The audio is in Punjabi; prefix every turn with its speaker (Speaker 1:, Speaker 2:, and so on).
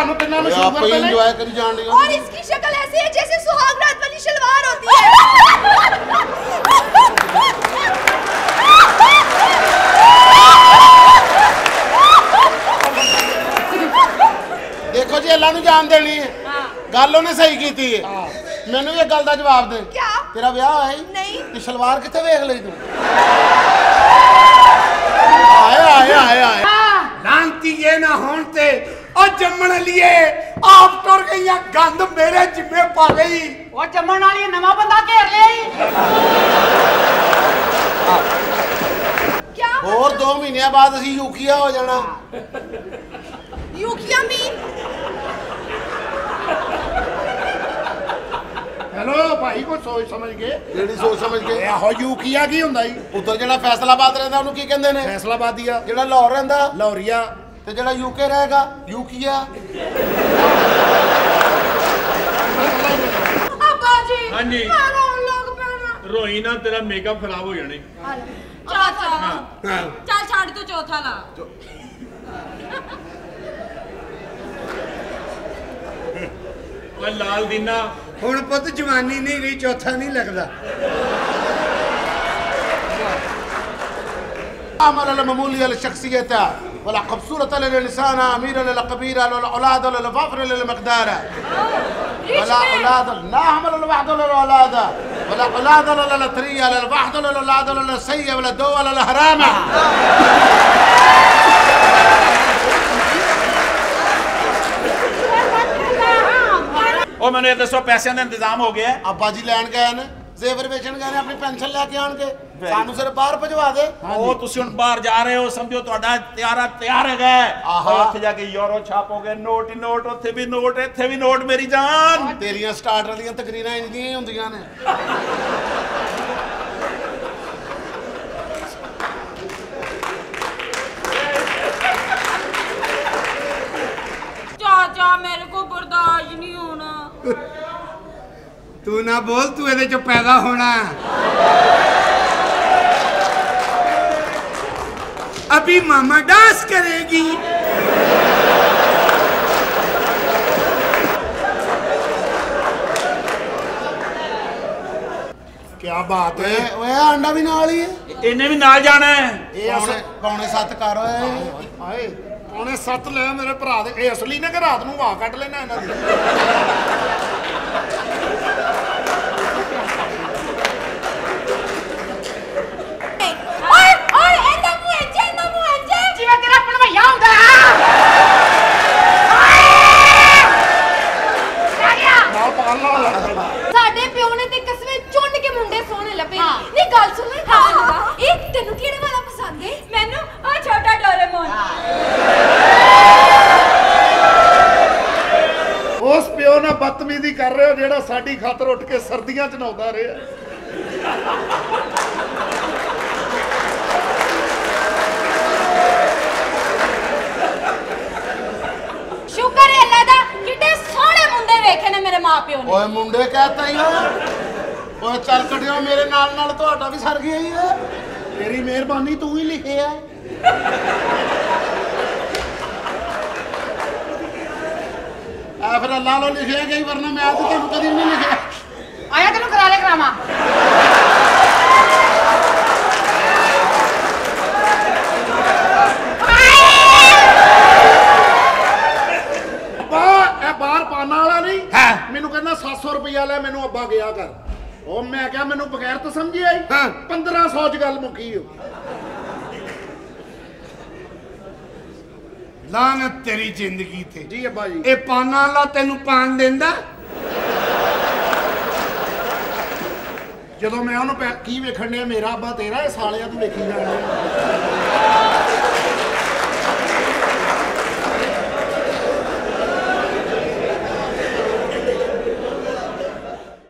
Speaker 1: ਤੁਹਾਨੂੰ ਤਿੰਨਾਂ ਨੂੰ ਸ਼ੂਗਰ ਤੇ ਨਹੀਂ
Speaker 2: एंजॉय करी जान रही
Speaker 3: और इसकी शक्ल ऐसी है जैसे सुहाग रात वाली शलवार होती है।
Speaker 2: देखो जी अल्लाह ने जान देनी है गल उन्हें सही की है मैनू एक गल का जवाब दे
Speaker 3: क्या
Speaker 2: तेरा ब्याह है
Speaker 3: नहीं
Speaker 2: ते शलवार किथे वेख लई तू आए आए आए आए
Speaker 1: लांती ये ना होन ते ओ जम्मण लिए आप टुर गईया गंद मेरे जिम्मे पा गई
Speaker 4: ਉਹ ਜੰਮਣ ਵਾਲੀ ਨਵਾਂ ਬੰਦਾ ਘੇਰ ਲਿਆ ਈ
Speaker 3: क्या
Speaker 2: और 2 महीने बाद असी यूकिया हो जाना
Speaker 3: यूकिया मीन
Speaker 1: हेलो भाई को सोच समझ के
Speaker 2: जेडी सोच समझ के
Speaker 1: आहो यूकिया की हुंदा जी
Speaker 2: उधर जेड़ा फैसलाबाद रहंदा ਉਹਨੂੰ ਕੀ ਕਹਿੰਦੇ ਨੇ
Speaker 1: फैसलाबादिया
Speaker 2: ਜਿਹੜਾ ਲਾਹੌਰ ਰਹਿੰਦਾ
Speaker 1: लाहौरिया
Speaker 2: ਤੇ ਜਿਹੜਾ ਯੂਕੇ ਰਹੇਗਾ ਯੂਕੀਆ
Speaker 3: अब्बा जी
Speaker 5: हाँ जी।
Speaker 3: मैं रोन लग पैना
Speaker 5: रोई ना तेरा मेकअप खराब हो जाने
Speaker 3: चाचा
Speaker 6: ਚੱਲ ਛੱਡ ਤੂੰ ਚੌਥਾ ਲਾ
Speaker 5: मैं लाल दीना
Speaker 1: हुण पुत जवानी नहीं रही चौथा नहीं लगदा
Speaker 2: عمل الممولية للشخصية ولا قبصورة للإنسان أميرة للقبيلة ولا أولاد للفقر للمقدار ولا أولاد لا عمل الوحد للأولاد ولا أولاد للطرية للوحد للأولاد للسيء ولا الدول للهرامة
Speaker 5: और मैंने दसो पैसों का इंतजाम हो गया
Speaker 2: अब्बा जी लैन गए ने जेवर बेचन गए ने अपनी पेंशन लेके आनगे सानू सिर्फ बाहर भजवा दे
Speaker 5: ਉਹ ਤੁਸੀਂ ਹੁਣ ਬਾਹਰ ਜਾ ਰਹੇ ਹੋ ਸਮਝੋ ਤੁਹਾਡਾ ਤਿਆਰ ਹੈਗਾ ਉੱਥੇ ਜਾ ਕੇ ਯੂਰੋ ਛਾਪੋਗੇ ਨੋਟ ਹੀ ਨੋਟ ਉੱਥੇ ਵੀ ਨੋਟ ਇੱਥੇ ਵੀ ਨੋਟ ਮੇਰੀ ਜਾਨ
Speaker 2: तेरियां स्टार्टर ਦੀਆਂ ਤਕਰੀਰਾਂ ਇੰਜ ਦੀਆਂ ਹੀ ਹੁੰਦੀਆਂ ਨੇ
Speaker 6: ਚਾਚਾ ਮੇਰੇ ਕੋ ਬਰਦਾਸ਼ਤ ਨਹੀਂ ਹੋਣਾ
Speaker 1: तू ना बोल तू ਇਹਦੇ ਚੋਂ ਪੈਦਾ ਹੋਣਾ अभी मामा डांस करेगी क्या बात है
Speaker 2: ਓਏ ਆਂਡਾ ਵੀ ਨਾਲ ਹੀ ਹੈ
Speaker 5: ਇਹਨੇ ਵੀ ਨਾਲ ਜਾਣਾ ਹੈ
Speaker 2: ਇਹ ਪੌਣੇ 7 ਕਰ ਓਏ
Speaker 1: ਹਾਏ ਪੌਣੇ 7 ਲੈ ਮੇਰੇ ਭਰਾ ਦੇ ਇਹ ਅਸਲੀ ਨੇ ਕਿ ਰਾਤ ਨੂੰ ਵਾਹ ਕੱਢ ਲੈਣਾ ਇਹਨਾਂ ਦੀ
Speaker 3: ओए एंदा मुझे
Speaker 4: ਜਿਵੇਂ ਤੇਰਾ ਭਣਵਈਆ ਹੁੰਦਾ
Speaker 1: ਨਾਲ ਪਾਲ ਨਾਲ
Speaker 3: ਸਾਡੇ ਪਿਓ ਨੇ ਤੇ ਕਸਵੇ ਚੁੰਨ ਕੇ ਮੁੰਡੇ ਸੋਹਣੇ ਲੱਭੇ ਨਹੀਂ ਗੱਲ ਸੁਣ ਇਹ ਤੈਨੂੰ ਕਿਹੜੇ ਵਾਲਾ ਪਸੰਦ ਹੈ
Speaker 6: ਮੈਨੂੰ ਉਹ ਛੋਟਾ ਡੋਰੇਮੋਨ
Speaker 1: ਉਸ ਪਿਓ ਨਾਲ ਬਦਤਮੀਜ਼ੀ ਕਰ ਰਹੇ ਹੋ ਜਿਹੜਾ ਸਾਡੀ ਖਾਤਰ ਉੱਠ ਕੇ ਸਰਦੀਆਂ ਚ ਨਹਾਉਂਦਾ ਰਿਹਾ
Speaker 3: ਸ਼ੁਕਰ ਹੈ ਅੱਲਾ ਦਾ ਕਿੱਡੇ ਸੋਹਣੇ ਮੁੰਡੇ ਵੇਖੇ ਨੇ ਮੇਰੇ ਮਾਪਿਓ ਨੇ
Speaker 2: ਓਏ ਮੁੰਡੇ ਕਹਤਾ ਹੀ ਓਏ ਚੱਲ ਕਟਿਓ ਮੇਰੇ ਨਾਲ ਨਾਲ ਤੁਹਾਡਾ ਵੀ ਸਰ ਗਿਆ ਹੀ ਹੈ ਤੇਰੀ ਮਿਹਰਬਾਨੀ ਤੂੰ ਹੀ ਲਿਖਿਆ ਆ ਫਿਰ ਅੱਲਾ ਲੋ ਲਿਖਿਆ ਗਈ ਵਰਨਾ ਮੈਂ ਤਾਂ ਤੁਹਾਨੂੰ ਕਦੀ ਨਹੀਂ ਲਿਖਿਆ
Speaker 4: ਆਇਆ ਤੈਨੂੰ ਕਰਾ ਲੈ ਕਰਾਵਾਂ
Speaker 1: ਇਹ ਬਾਹਰ ਪਾਣਾ ਵਾਲਾ ਨਹੀਂ ਮੈਨੂੰ ਕਹਿੰਦਾ 700 ਰੁਪਇਆ ਲੈ ਮੈਨੂੰ ਅੱਬਾ ਗਿਆ ਕਰ ਉਹ ਮੈਂ ਕਿਹਾ ਮੈਨੂੰ ਬਗੈਰ ਤਾਂ ਸਮਝੀ ਆਈ 1500 ਚ ਗੱਲ ਮੁੱਕੀ ਹੋ ਲਾਨਤ ਤੇਰੀ ਜ਼ਿੰਦਗੀ ਤੇ ਜੀ ਅੱਬਾ ਜੀ ਇਹ ਪਾਣਾ ਵਾਲਾ ਤੈਨੂੰ ਪਾਣ ਦਿੰਦਾ ਜਦੋਂ ਮੈਂ ਉਹਨੂੰ ਕੀ ਵੇਖਣ ਡਿਆ ਮੇਰਾ ਅੱਬਾ ਤੇਰਾ ਇਹ ਸਾਲਿਆ ਤੂੰ ਵੇਖੀ ਜਾਣਾ